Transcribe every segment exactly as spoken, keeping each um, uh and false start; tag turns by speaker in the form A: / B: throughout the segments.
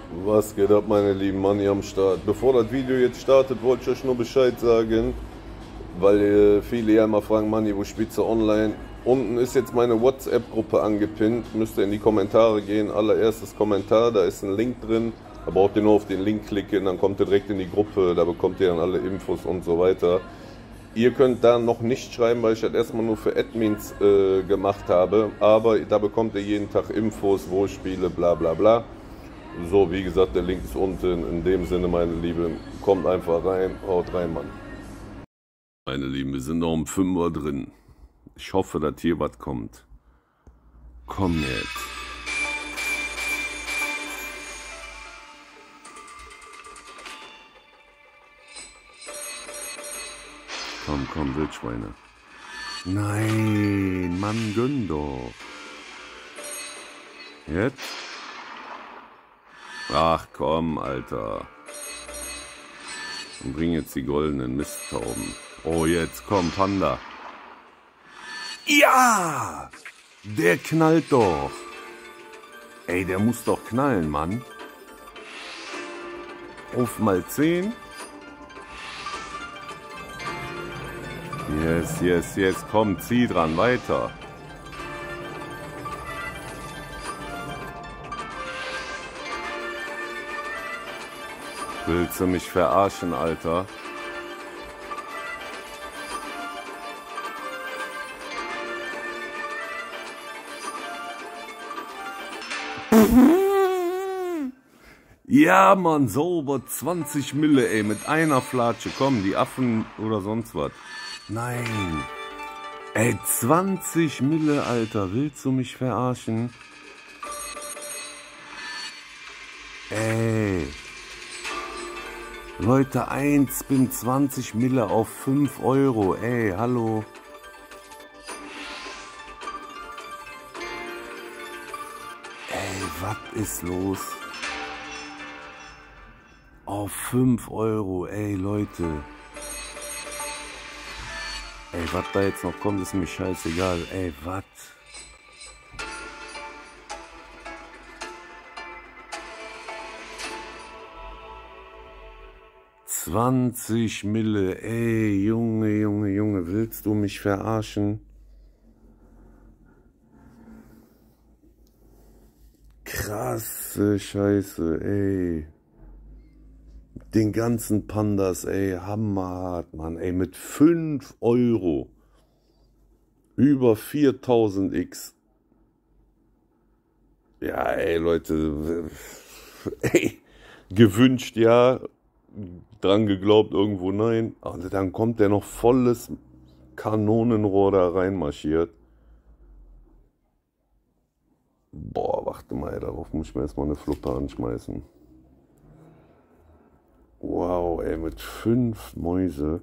A: Was geht ab, meine lieben Manni am Start? Bevor das Video jetzt startet, wollte ich euch nur Bescheid sagen, weil äh, viele ja immer fragen, Manni, wo spielst du online? Unten ist jetzt meine WhatsApp-Gruppe angepinnt, müsst ihr in die Kommentare gehen, allererstes Kommentar, da ist ein Link drin, da braucht ihr nur auf den Link klicken, dann kommt ihr direkt in die Gruppe, da bekommt ihr dann alle Infos und so weiter. Ihr könnt da noch nicht schreiben, weil ich das erstmal nur für Admins äh, gemacht habe, aber da bekommt ihr jeden Tag Infos, wo ich spiele, bla bla bla. So, wie gesagt, der Link ist unten. In dem Sinne, meine Lieben, kommt einfach rein, haut rein, Mann. Meine Lieben, wir sind noch um fünf Uhr drin. Ich hoffe, dass hier was kommt. Komm jetzt. Komm, komm, Wildschweine. Nein, Mann, gönn doch. Jetzt? Ach komm, Alter. Und bring jetzt die goldenen Misttauben. Oh, jetzt komm, Panda. Ja! Der knallt doch. Ey, der muss doch knallen, Mann. Auf mal zehn. Yes, yes, yes. Komm, zieh dran, weiter. Willst du mich verarschen, Alter? Ja, Mann, sauber, zwanzig Mille, ey, mit einer Flatsche. Komm, die Affen oder sonst was. Nein. Ey, zwanzig Mille, Alter, willst du mich verarschen? Ey. Leute, ein Spin zwanzig Mille auf fünf Euro. Ey, hallo. Ey, was ist los? Auf fünf Euro, ey, Leute. Ey, was da jetzt noch kommt, ist mir scheißegal. Ey, was? zwanzig Mille, ey, Junge, Junge, Junge, willst du mich verarschen? Krasse Scheiße, ey. Den ganzen Pandas, ey, hammerhart, Mann, ey, mit fünf Euro. Über viertausend X. Ja, ey, Leute, ey, gewünscht, ja. Dran geglaubt, irgendwo nein. Und dann kommt der noch volles Kanonenrohr da reinmarschiert. Boah, warte mal, darauf muss ich mir erstmal eine Fluppe anschmeißen. Wow, ey, mit fünf Mäuse.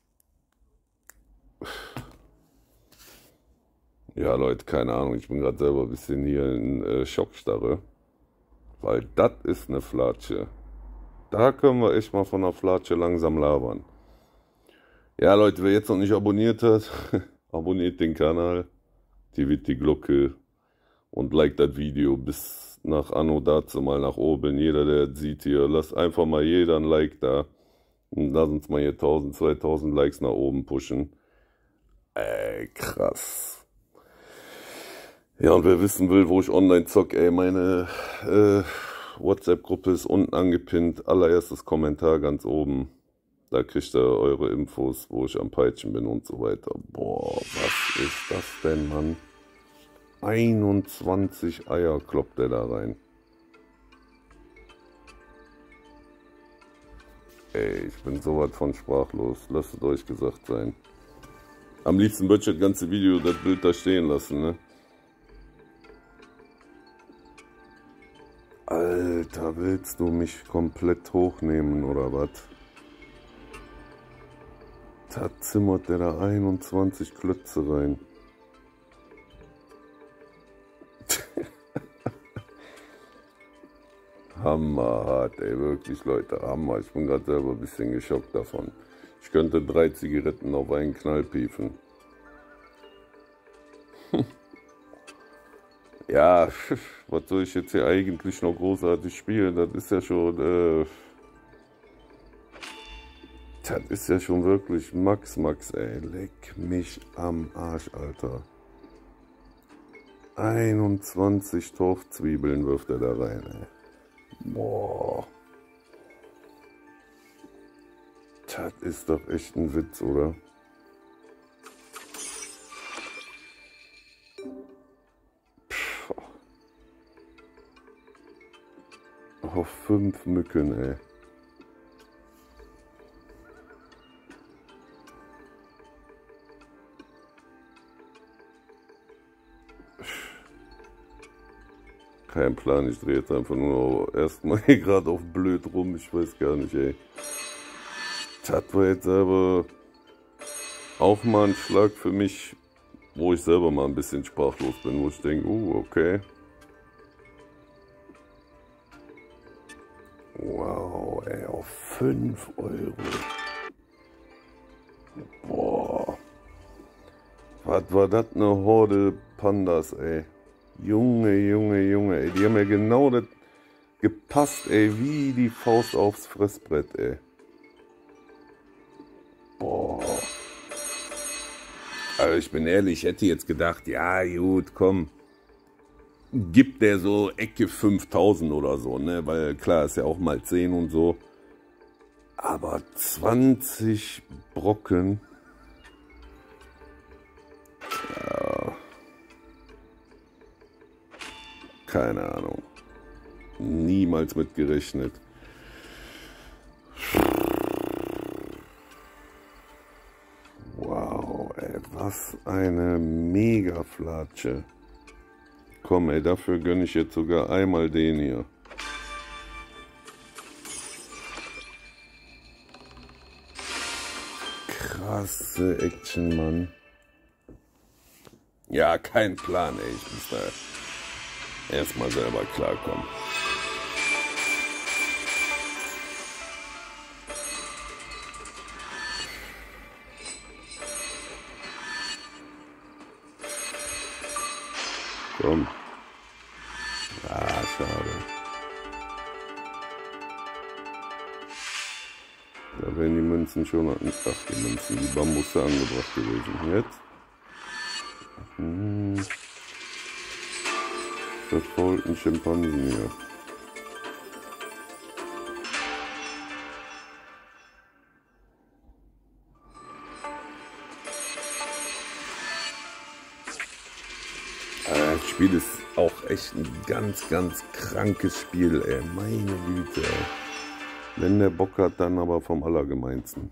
A: Ja, Leute, keine Ahnung, ich bin gerade selber ein bisschen hier in äh, Schockstarre. Weil das ist eine Flatsche. Da können wir echt mal von der Flatsche langsam labern. Ja, Leute, wer jetzt noch nicht abonniert hat, abonniert den Kanal, aktiviert die Glocke und liked das Video bis nach Anno dazu mal nach oben. Jeder, der das sieht hier, lasst einfach mal jeder ein Like da und lass uns mal hier tausend, zweitausend Likes nach oben pushen. Ey, krass. Ja, und wer wissen will, wo ich online zock, ey, meine äh, WhatsApp-Gruppe ist unten angepinnt, allererstes Kommentar ganz oben. Da kriegt ihr eure Infos, wo ich am Peitschen bin und so weiter. Boah, was ist das denn, Mann? einundzwanzig Eier kloppt der da rein. Ey, ich bin so weit von sprachlos. Lasst es euch gesagt sein. Am liebsten würde ich das ganze Video, das Bild da stehen lassen, ne? Alter, willst du mich komplett hochnehmen oder was? Da zimmert der da einundzwanzig Klötze rein. Hammerhart, ey, wirklich, Leute, Hammer. Ich bin gerade selber ein bisschen geschockt davon. Ich könnte drei Zigaretten auf einen Knall piefen. Ja, was soll ich jetzt hier eigentlich noch großartig spielen? Das ist ja schon, äh, das ist ja schon wirklich Max, Max, ey. Leck mich am Arsch, Alter. einundzwanzig Torfzwiebeln wirft er da rein, ey. Boah. Das ist doch echt ein Witz, oder? Auf fünf Mücken, ey. Kein Plan, ich drehe jetzt einfach nur erstmal gerade auf blöd rum, ich weiß gar nicht, ey. Das war jetzt aber auch mal ein Schlag für mich, wo ich selber mal ein bisschen sprachlos bin, wo ich denke, uh, okay. Wow, ey, auf fünf Euro. Boah. Was war das eine Horde Pandas, ey. Junge, Junge, Junge, ey. Die haben ja genau das gepasst, ey, wie die Faust aufs Fressbrett, ey. Boah. Also ich bin ehrlich, ich hätte jetzt gedacht, ja gut, komm. Gibt der so Ecke fünftausend oder so, ne? Weil klar, ist ja auch mal zehn und so. Aber zwanzig Brocken. Ja. Keine Ahnung. Niemals mit gerechnet. Wow, ey, was eine Mega-Flatsche. Komm, ey, dafür gönne ich jetzt sogar einmal den hier. Krasse Action, Mann. Ja, kein Plan, ey. Ich muss da erstmal selber klarkommen. Komm. Ah, schade. Da wären die Münzen schon, ach die Münzen, die Bambusse angebracht gewesen. Jetzt. Hm. Verfolgten Schimpansen hier. Das Spiel ist auch echt ein ganz, ganz krankes Spiel, ey. Meine Güte, ey. Wenn der Bock hat, dann aber vom Allergemeinsten.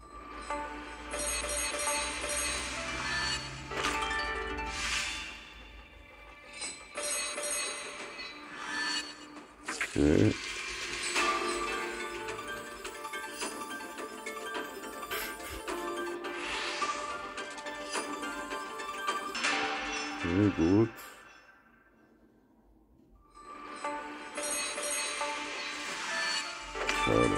A: Okay. Sehr gut. Schade.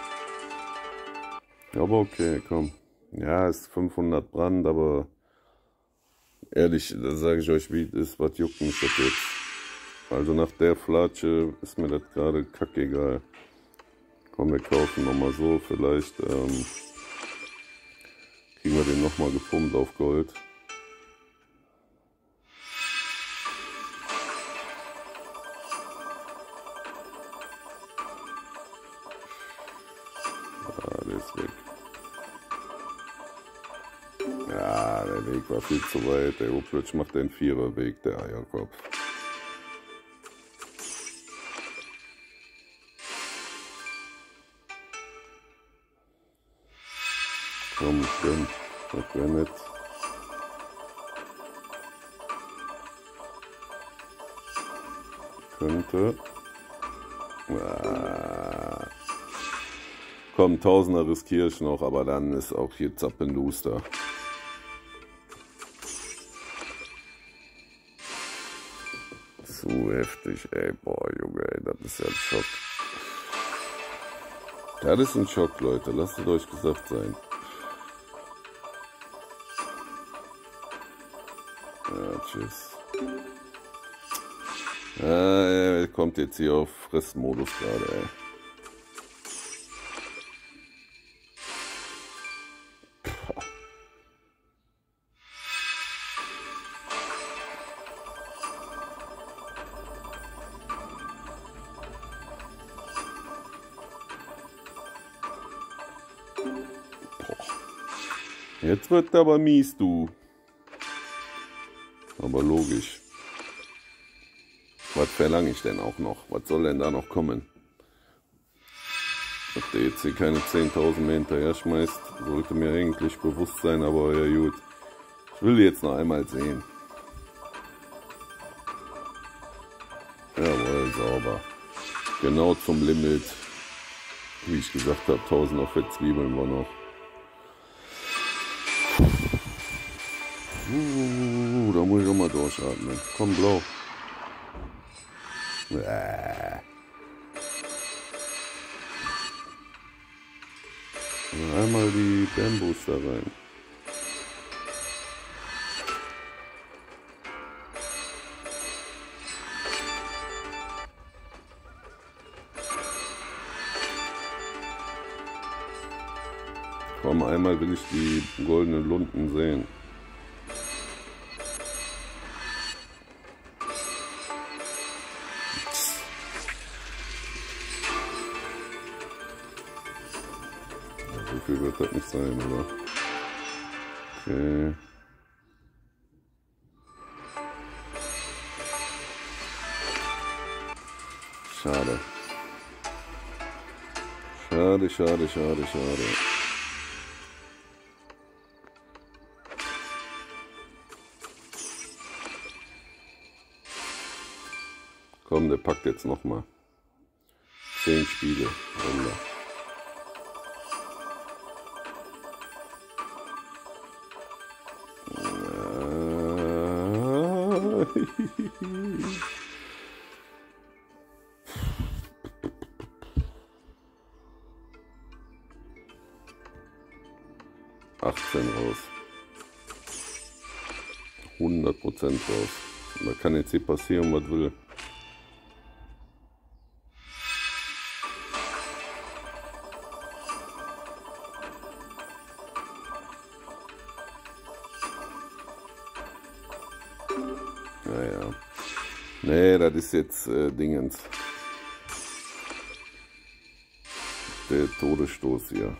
A: Aber okay, komm. Ja, ist fünfhundert Brand, aber ehrlich, da sage ich euch, wie es ist, was juckt mich das jetzt? Also nach der Flatsche ist mir das gerade kackegal. Komm, wir kaufen nochmal so, vielleicht ähm, kriegen wir den nochmal gepumpt auf Gold. Ah, der ist weg. Ja, der Weg war viel zu weit. Der Plötzlich macht den Viererweg, der Eierkopf. Komm, gönn. Das wäre nett. Könnte. Ah. Komm, Tausender riskiere ich noch, aber dann ist auch hier Zappenduster. Zu heftig, ey. Boah, Junge, ey, das ist ja ein Schock. Das ist ein Schock, Leute. Lasst es euch gesagt sein. Ja, tschüss. Äh, kommt jetzt hier auf Fressmodus gerade, ey. Jetzt wird aber mies, du. Aber logisch. Was verlange ich denn auch noch? Was soll denn da noch kommen? Dass der jetzt hier keine zehntausend mehr hinterher schmeißt, sollte mir eigentlich bewusst sein, aber ja gut. Ich will jetzt noch einmal sehen. Jawohl, sauber. Genau zum Limit. Wie ich gesagt habe, tausender Fettzwiebeln war noch. Uh, da muss ich auch mal durchatmen. Komm, blau. Äh. Einmal die Bambus da rein. Komm, einmal will ich die goldenen Lunden sehen. So viel wird das nicht sein, oder? Okay. Schade. Schade, schade, schade, schade. Komm, der packt jetzt noch mal. Zehn Spiele. Wunder. achtzehn raus. hundert Prozent raus. Da kann jetzt hier passieren, was will. Naja. Nee, das ist jetzt äh, Dingens. Der Todesstoß hier.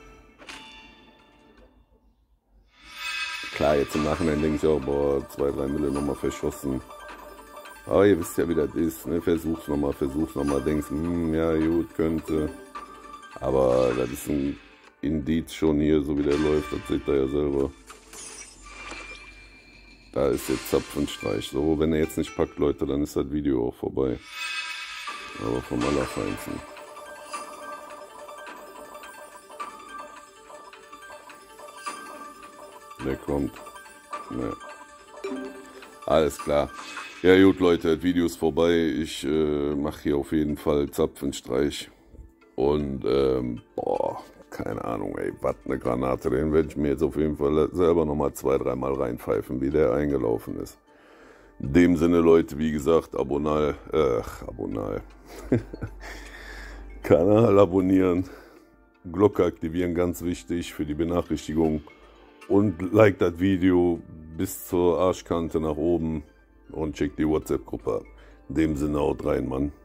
A: Klar, jetzt im Nachhinein denke ich auch, boah, zwei, drei Mille nochmal verschossen. Aber ihr wisst ja, wie das ist, ne? Versuch's nochmal, versuch's nochmal, denkst, hm, ja gut, könnte. Aber das ist ein Indiz schon hier, so wie der läuft, das seht ihr ja selber. Da ist jetzt Zapfenstreich. So, wenn er jetzt nicht packt, Leute, dann ist das Video auch vorbei. Aber vom Allerfeinsten. Der kommt. Ne. Alles klar. Ja gut, Leute, das Video ist vorbei. Ich äh, mache hier auf jeden Fall Zapfenstreich. Und, ähm, boah, keine Ahnung, ey, was eine Granate. Den werde ich mir jetzt auf jeden Fall selber nochmal zwei, dreimal reinpfeifen, wie der eingelaufen ist. In dem Sinne, Leute, wie gesagt, Abonnal, äh, Abonnal. Kanal abonnieren, Glocke aktivieren, ganz wichtig für die Benachrichtigung. Und like das Video bis zur Arschkante nach oben und check die WhatsApp-Gruppe ab. In dem Sinne, haut rein, Mann.